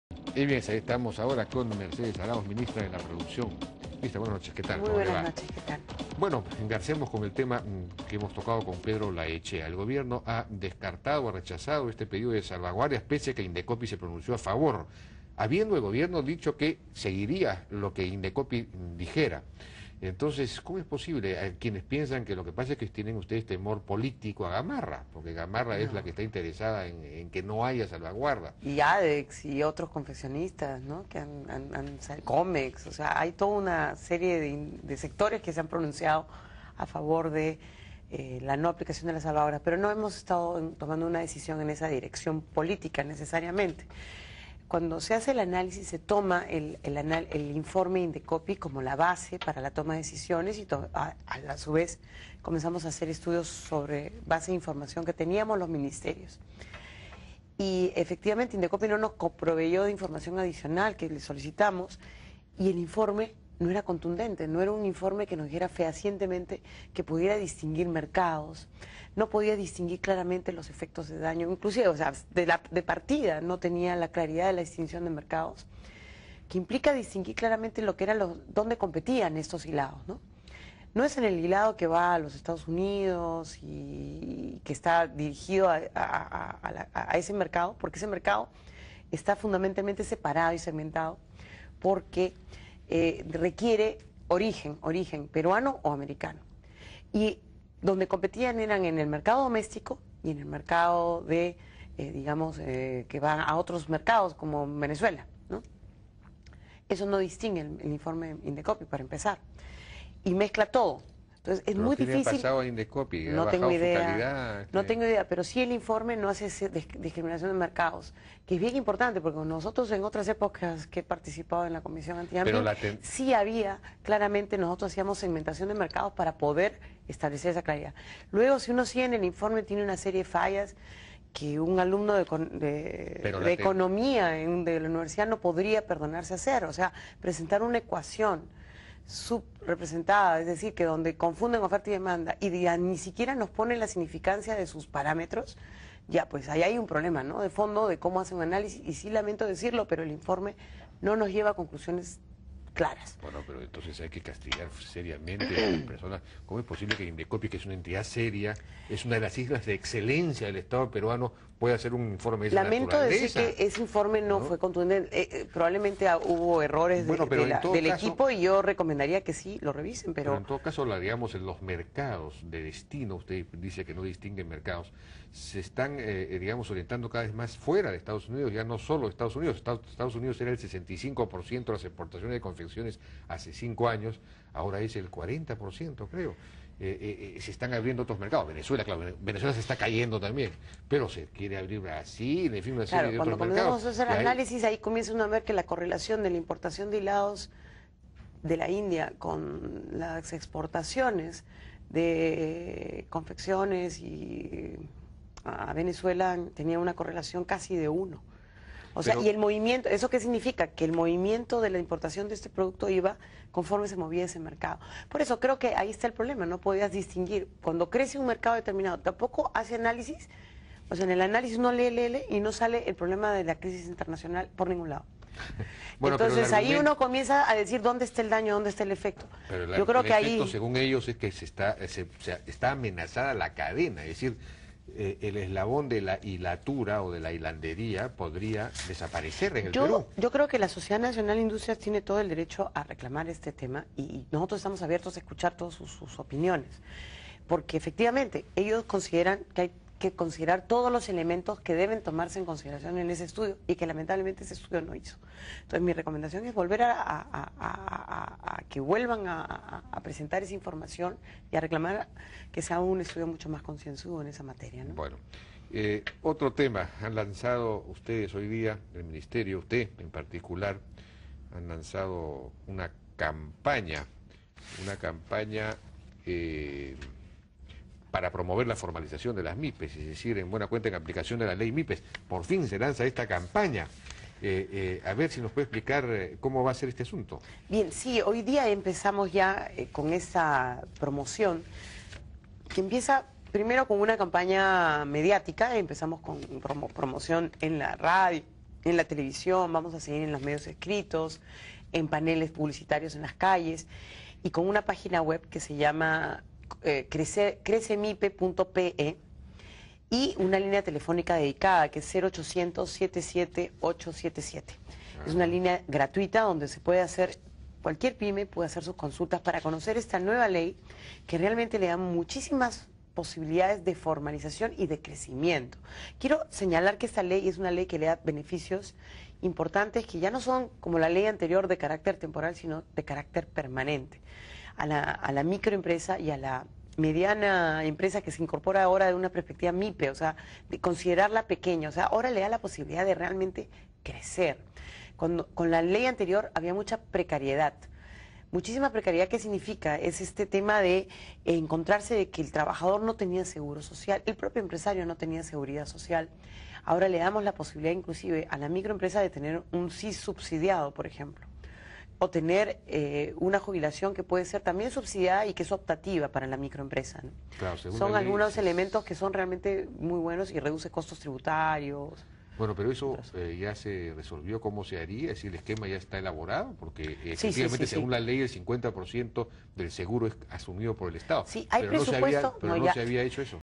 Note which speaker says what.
Speaker 1: Y bien, ahí estamos ahora con Mercedes Arauz, ministra de la Producción. Ministra, buenas noches, ¿qué tal?
Speaker 2: Muy
Speaker 1: ¿Cómo le
Speaker 2: buenas
Speaker 1: va?
Speaker 2: noches, ¿qué tal?
Speaker 1: Bueno, engarcemos con el tema que hemos tocado con Pedro Laechea. El gobierno ha descartado, ha rechazado este pedido de salvaguardia, pese a que Indecopi se pronunció a favor, habiendo el gobierno dicho que seguiría lo que Indecopi dijera. Entonces, ¿cómo es posible? Hay quienes piensan que lo que pasa es que tienen ustedes temor político a Gamarra, porque Gamarra es la que está interesada en que no haya salvaguarda.
Speaker 2: Y ADEX y otros confeccionistas, ¿no? Que Comex, o sea, hay toda una serie de sectores que se han pronunciado a favor de la no aplicación de las salvaguardas, pero no hemos estado tomando una decisión en esa dirección política necesariamente. Cuando se hace el análisis, se toma el informe Indecopi como la base para la toma de decisiones y a su vez comenzamos a hacer estudios sobre base de información que teníamos los ministerios. Y efectivamente Indecopi no nos proveyó de información adicional que le solicitamos y el informe no era contundente, no era un informe que nos dijera fehacientemente que pudiera distinguir mercados, no podía distinguir claramente los efectos de daño, inclusive, o sea, de partida no tenía la claridad de la distinción de mercados, que implica distinguir claramente lo que era dónde competían estos hilados, ¿no? No es en el hilado que va a los Estados Unidos y que está dirigido a ese mercado, porque ese mercado está fundamentalmente separado y segmentado, porque requiere origen peruano o americano. Y donde competían eran en el mercado doméstico y en el mercado de, que va a otros mercados como Venezuela, ¿no? Eso no distingue el informe Indecopi, para empezar. Y mezcla todo. Entonces es muy difícil.
Speaker 1: ¿Qué le ha pasado a Indecopi?
Speaker 2: No tengo
Speaker 1: idea.
Speaker 2: No tengo idea, pero sí el informe no hace discriminación de mercados, que es bien importante, porque nosotros en otras épocas que he participado en la Comisión Antidumping, sí había, claramente nosotros hacíamos segmentación de mercados para poder establecer esa claridad. Luego, si uno sigue en el informe, tiene una serie de fallas que un alumno de economía de la universidad no podría perdonarse hacer, o sea, presentar una ecuación subrepresentada, es decir, que donde confunden oferta y demanda y ni siquiera nos ponen la significancia de sus parámetros, ya pues ahí hay un problema, ¿no? De fondo, de cómo hacen un análisis, y sí lamento decirlo, pero el informe no nos lleva a conclusiones claras.
Speaker 1: Bueno, pero entonces hay que castigar seriamente a las personas. ¿Cómo es posible que Indecopi, que es una entidad seria, es una de las islas de excelencia del Estado peruano, pueda hacer un informe de esa
Speaker 2: Lamento decir que ese informe no fue contundente. Probablemente hubo errores del equipo y yo recomendaría que sí lo revisen, pero
Speaker 1: en todo caso, digamos, en los mercados de destino, usted dice que no distinguen mercados, se están, digamos, orientando cada vez más fuera de Estados Unidos, ya no solo Estados Unidos. Estados Unidos era el 65% de las exportaciones de confecciones hace 5 años, ahora es el 40%, creo. Se están abriendo otros mercados. Venezuela, claro, Venezuela se está cayendo también, pero se quiere abrir Brasil, en fin, una serie de otros mercados.
Speaker 2: Cuando comenzamos a hacer análisis, ahí comienza uno a ver que la correlación de la importación de hilados de la India con las exportaciones de confecciones y a Venezuela tenía una correlación casi de 1. O sea, y el movimiento, ¿eso qué significa? Que el movimiento de la importación de este producto iba conforme se movía ese mercado. Por eso creo que ahí está el problema, no podías distinguir. Cuando crece un mercado determinado, tampoco hace análisis, o sea, en el análisis uno lee y no sale el problema de la crisis internacional por ningún lado. Bueno, entonces ahí uno comienza a decir dónde está el daño, dónde está el efecto.
Speaker 1: Pero
Speaker 2: yo creo que
Speaker 1: efecto, según ellos, es que está amenazada la cadena, es decir, el eslabón de la hilatura o de la hilandería podría desaparecer en el Perú.
Speaker 2: Yo creo que la Sociedad Nacional de Industrias tiene todo el derecho a reclamar este tema y nosotros estamos abiertos a escuchar todas sus opiniones, porque efectivamente ellos consideran que hay que considerar todos los elementos que deben tomarse en consideración en ese estudio y que lamentablemente ese estudio no hizo. Entonces mi recomendación es volver a que vuelvan a presentar esa información y a reclamar que sea un estudio mucho más concienzudo en esa materia, ¿no?
Speaker 1: Bueno, otro tema, han lanzado ustedes hoy día, el Ministerio, usted en particular, han lanzado una campaña para promover la formalización de las MIPES, es decir, en buena cuenta en aplicación de la ley MIPES. Por fin se lanza esta campaña. A ver si nos puede explicar cómo va a ser este asunto.
Speaker 2: Bien, sí, hoy día empezamos ya con esta promoción, que empieza primero con una campaña mediática. Empezamos con promoción en la radio, en la televisión, vamos a seguir en los medios escritos, en paneles publicitarios en las calles y con una página web que se llama crecemipe.pe y una línea telefónica dedicada que es 0800-77-877. Es una línea gratuita donde se puede hacer, cualquier pyme puede hacer sus consultas para conocer esta nueva ley que realmente le da muchísimas posibilidades de formalización y de crecimiento. Quiero señalar que esta ley es una ley que le da beneficios importantes que ya no son como la ley anterior de carácter temporal, sino de carácter permanente. A la microempresa y a la mediana empresa que se incorpora ahora de una perspectiva MIPE, o sea, de considerarla pequeña, o sea, ahora le da la posibilidad de realmente crecer. Con la ley anterior había mucha precariedad. Muchísima precariedad, ¿qué significa? Es este tema de encontrarse de que el trabajador no tenía seguro social, el propio empresario no tenía seguridad social. Ahora le damos la posibilidad inclusive a la microempresa de tener un SIS subsidiado, por ejemplo, o tener una jubilación que puede ser también subsidiada y que es optativa para la microempresa, ¿no?
Speaker 1: Claro,
Speaker 2: son algunos elementos que son realmente muy buenos y reduce costos tributarios.
Speaker 1: Bueno, pero eso ya se resolvió cómo se haría, es decir, el esquema ya está elaborado, porque efectivamente según la ley el 50% del seguro es asumido por el Estado.
Speaker 2: Sí, hay
Speaker 1: pero
Speaker 2: presupuesto,
Speaker 1: no se había hecho eso.